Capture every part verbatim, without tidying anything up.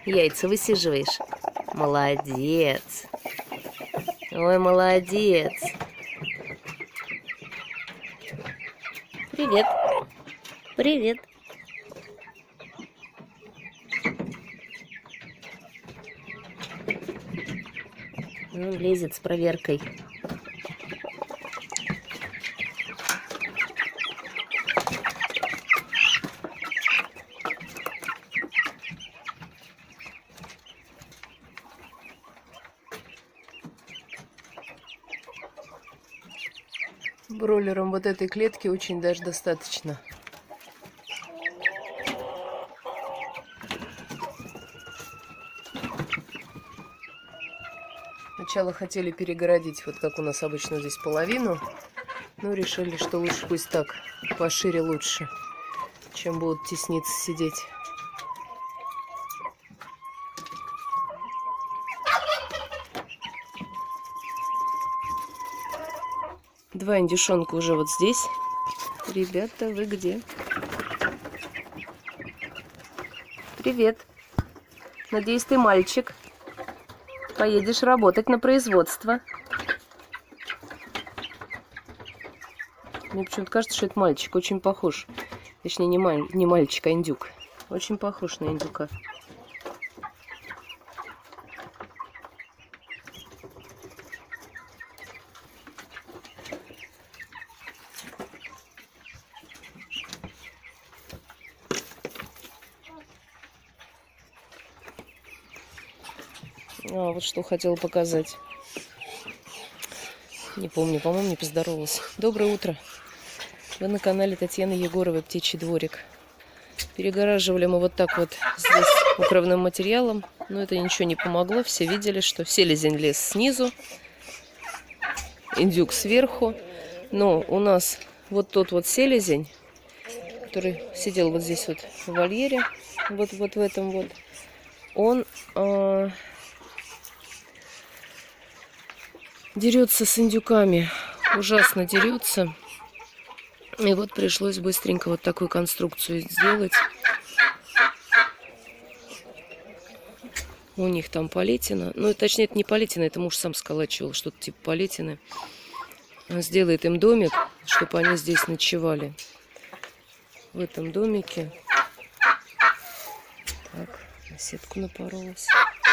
Яйца высиживаешь? Молодец. Ой, молодец. Привет. Привет. Ну, лезет с проверкой. Бройлерам вот этой клетки очень даже достаточно. Сначала хотели перегородить, вот как у нас обычно здесь, половину, но решили, что лучше пусть так, пошире лучше, чем будут тесниться сидеть. Два индюшонка уже вот здесь. Ребята, вы где? Привет. Надеюсь, ты мальчик. Поедешь работать на производство. Мне почему-то кажется, что это мальчик. Очень похож. Точнее, не, маль... не мальчик, а индюк. Очень похож на индюка. А, вот что хотела показать. Не помню, по-моему, не поздоровалась. Доброе утро. Вы на канале Татьяны Егоровой «Птичий дворик». Перегораживали мы вот так вот здесь укрывным материалом. Но это ничего не помогло. Все видели, что селезень лез снизу. Индюк сверху. Но у нас вот тот вот селезень, который сидел вот здесь вот в вольере, вот, вот в этом вот, он... Э Дерется с индюками, ужасно дерется. И вот пришлось быстренько вот такую конструкцию сделать. У них там палетина. Ну, точнее, это не палетина, это муж сам сколачивал, что-то типа палетины. Он сделает им домик, чтобы они здесь ночевали. В этом домике. Так, на сетку напоролась.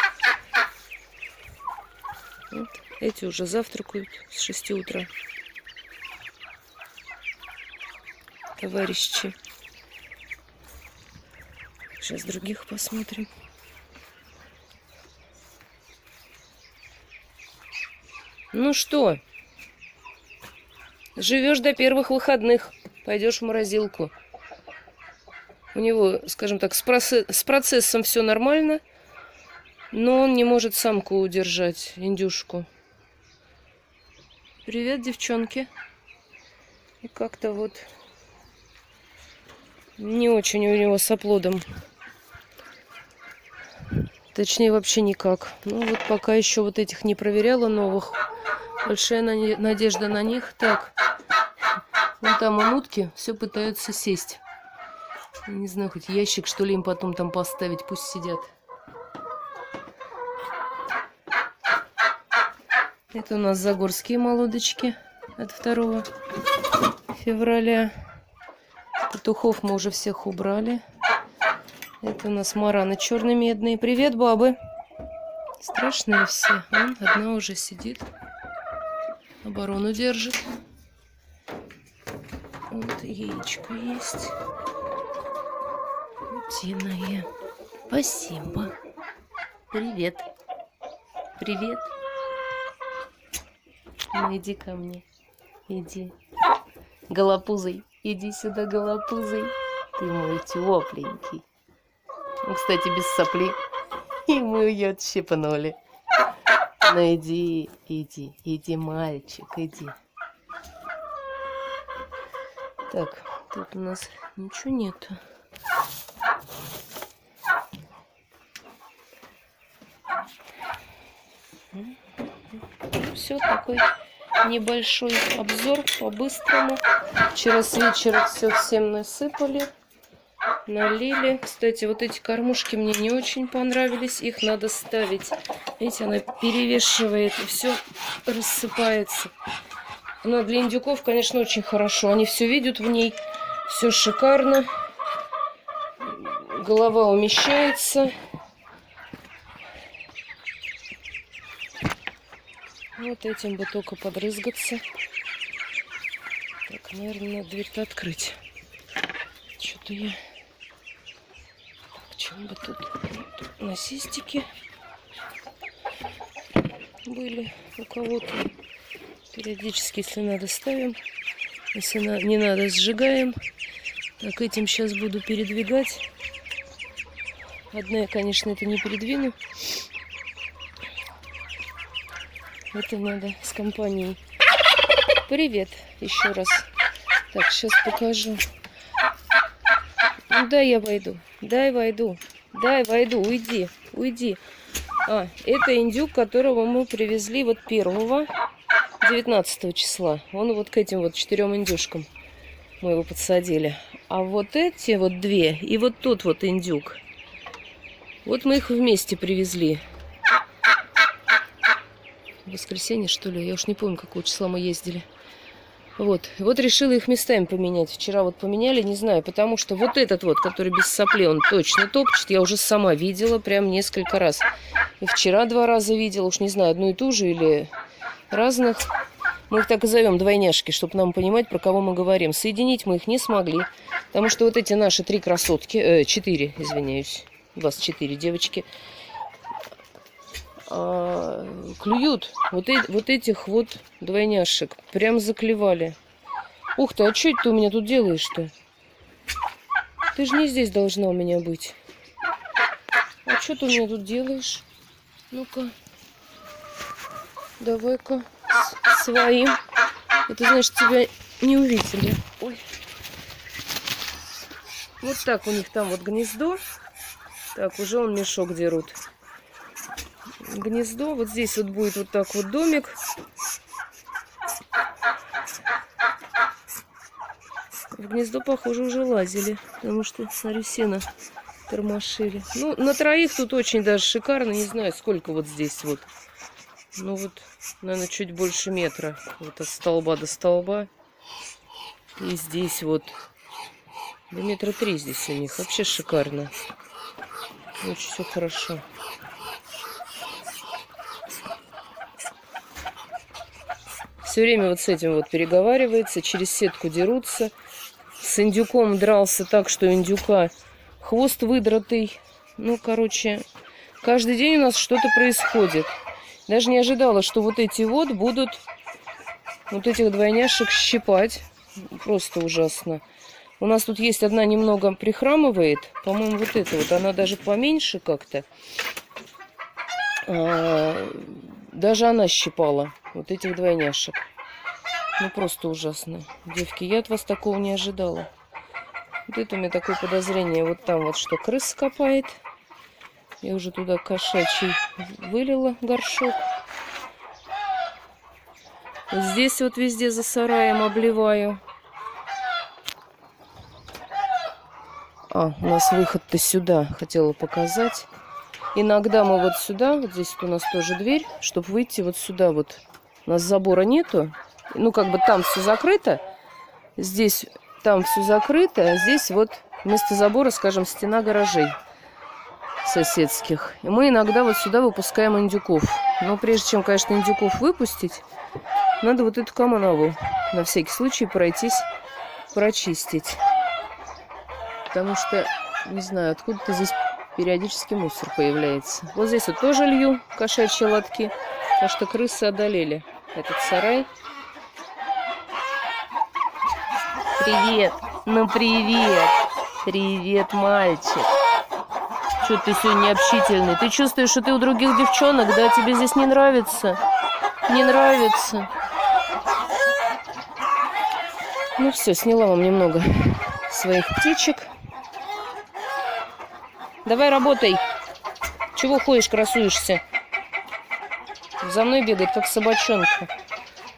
Вот. Эти уже завтракают с шести утра. Товарищи. Сейчас других посмотрим. Ну что? Живешь до первых выходных. Пойдешь в морозилку. У него, скажем так, с, процесс, с процессом все нормально. Но он не может самку удержать, индюшку. Привет, девчонки. И как-то вот не очень у него с оплодом. Точнее, вообще никак. Ну вот пока еще вот этих не проверяла новых. Большая надежда на них. Так, вон там у утки все пытаются сесть. Не знаю, хоть ящик, что ли, им потом там поставить. Пусть сидят. Это у нас загорские молодочки от второго февраля. Петухов мы уже всех убрали. Это у нас мараны черно-медные. Привет, бабы. Страшные все. Вон, одна уже сидит. Оборону держит. Вот яичко есть. Утиное. Спасибо. Привет. Привет. Ну, иди ко мне. Иди. Голопузый. Иди сюда, голопузый. Ты мой тепленький. Ну, кстати, без сопли. И мы ее отщипнули. Ну, иди, иди, иди, мальчик, иди. Так, тут у нас ничего нету. Все, такой небольшой обзор по-быстрому. Вчера с вечера все всем насыпали. налили. Кстати, вот эти кормушки мне не очень понравились. Их надо ставить. Видите, она перевешивает и все рассыпается. Но для индюков, конечно, очень хорошо. Они все видят в ней. Все шикарно. Голова умещается. Вот этим бы только подрызгаться. Так, наверное, надо дверь-то открыть. Что-то я... Так, чем бы тут... тут насистики были у кого-то. Периодически, если надо, ставим. Если на... не надо, сжигаем. Так, этим сейчас буду передвигать. Одна я, конечно, это не передвину. Это надо с компанией. Привет еще раз. Так, сейчас покажу. Ну, дай я войду. Дай войду. Дай войду. Уйди. Уйди. А, это индюк, которого мы привезли вот первого, девятнадцатого числа. Он вот к этим вот четырем индюшкам. Мы его подсадили. А вот эти вот две и вот тот вот индюк. Вот мы их вместе привезли. В воскресенье, что ли? Я уж не помню, какого числа мы ездили. Вот. Вот решила их местами поменять. Вчера вот поменяли, не знаю, потому что вот этот вот, который без соплей, он точно топчет. Я уже сама видела прям несколько раз. И вчера два раза видела, уж не знаю, одну и ту же или разных. Мы их так и зовем, двойняшки, чтобы нам понимать, про кого мы говорим. Соединить мы их не смогли, потому что вот эти наши три красотки, э, четыре, извиняюсь, двадцать четыре девочки, а, клюют вот, э, вот этих вот двойняшек. Прям заклевали. Ух ты, а что ты у меня тут делаешь-то? Ты же не здесь должна у меня быть. А что ты у меня тут делаешь? Ну-ка. Давай-ка своим. Это значит, тебя не увидели. Ой. Вот так у них там вот гнездо. Так, уже он мешок дерут. Гнездо. Вот здесь вот будет вот так вот домик. В гнездо, похоже, уже лазили. Потому что, смотри, сено тормошили. Ну, на троих тут очень даже шикарно. Не знаю, сколько вот здесь вот. Ну вот, наверное, чуть больше метра. Вот от столба до столба. И здесь вот. Да метра три здесь у них. Вообще шикарно. Очень все хорошо. Все время вот с этим вот переговаривается. Через сетку дерутся. С индюком дрался так, что у индюка хвост выдротый. Ну, короче, каждый день у нас что-то происходит. Даже не ожидала, что вот эти вот будут вот этих двойняшек щипать. Просто ужасно. У нас тут есть одна немного прихрамывает. По-моему, вот эта вот. Она даже поменьше как-то. А, даже она щипала вот этих двойняшек. Ну, просто ужасно. Девки, я от вас такого не ожидала. Вот это у меня такое подозрение. Вот там вот что крыс копает. Я уже туда кошачий вылила горшок. Вот здесь вот везде за сараем обливаю. А, у нас выход-то сюда. Хотела показать. Иногда мы вот сюда, вот здесь вот у нас тоже дверь, чтобы выйти вот сюда вот. У нас забора нету. Ну, как бы там все закрыто. Здесь, там все закрыто. А здесь вот вместо забора, скажем, стена гаражей соседских. И мы иногда вот сюда выпускаем индюков. Но прежде чем, конечно, индюков выпустить, надо вот эту канаву на всякий случай пройтись, прочистить. Потому что, не знаю, откуда-то здесь периодически мусор появляется. Вот здесь вот тоже лью кошачьи лотки. Так что крысы одолели этот сарай. Привет! Ну привет! Привет, мальчик! Что ты сегодня общительный? Ты чувствуешь, что ты у других девчонок, да? Тебе здесь не нравится? Не нравится? Ну все, сняла вам немного своих птичек. Давай работай. Чего ходишь, красуешься? За мной бегает, как собачонка.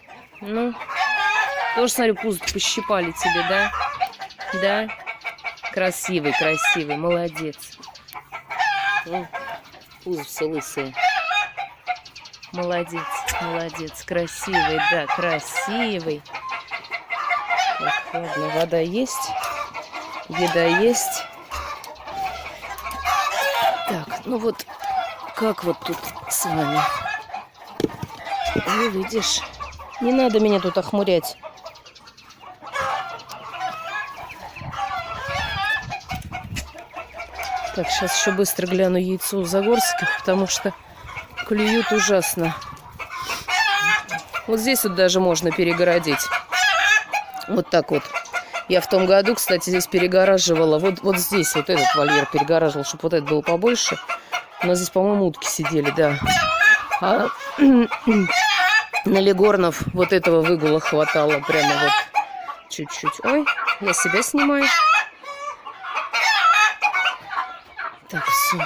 Ну, тоже, смотрю, пузо пощипали тебе, да? Да? Красивый, красивый, молодец. О, пузо все лысые. Молодец, молодец, красивый, да, красивый. Так, ладно, вода есть, еда есть. Так, ну вот, как вот тут с вами? Ну, видишь, не надо меня тут охмурять. Так, сейчас еще быстро гляну яйцо у Загорских, потому что клюют ужасно. Вот здесь вот даже можно перегородить. Вот так вот. Я в том году, кстати, здесь перегораживала. Вот, вот здесь вот этот вольер перегораживал, чтобы вот это было побольше. У нас здесь, по-моему, утки сидели, да. А на Легорнов вот этого выгула хватало прямо вот чуть-чуть. Ой, я себя снимаю. Так, все.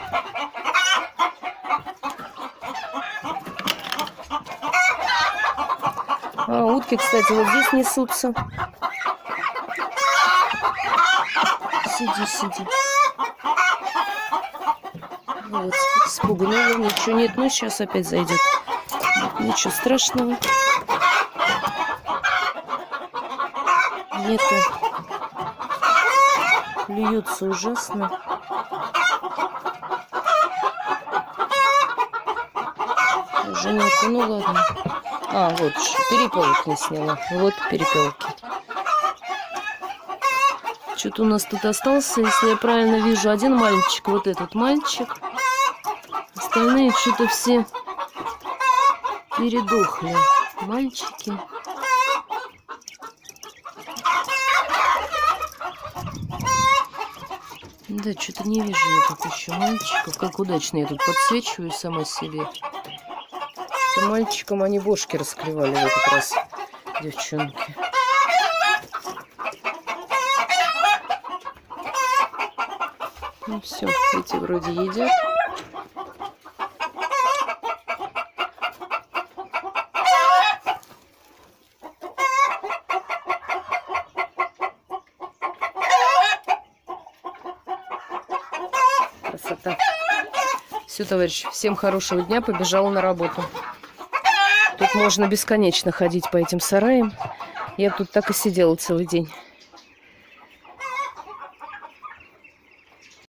А, утки, кстати, вот здесь несутся. Сиди, сиди. Вот, спугнула. Ничего нет, ну сейчас опять зайдет. Ничего страшного. Нету. Льются ужасно. Уже нету, ну ладно. А, вот, перепелок не сняла. Вот перепелки. Что-то у нас тут остался, если я правильно вижу, один мальчик. Вот этот мальчик. Остальные что-то все передохли. Мальчики. Да, что-то не вижу я тут еще мальчиков. Как удачно я тут подсвечиваю сама себе. Что мальчикам они бошки расклевали в этот раз, девчонки. Ну все, эти вроде едят. Красота. Все, товарищи, всем хорошего дня. Побежала на работу. Тут можно бесконечно ходить по этим сараям. Я тут так и сидела целый день.